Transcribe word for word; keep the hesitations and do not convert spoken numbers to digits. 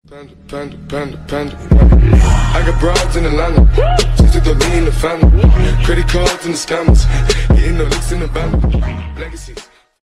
Panda, panda, panda, panda. I got broads in Atlanta, just to throw me in the family. Credit cards and the scammers, hitting the licks in the band. Legacies.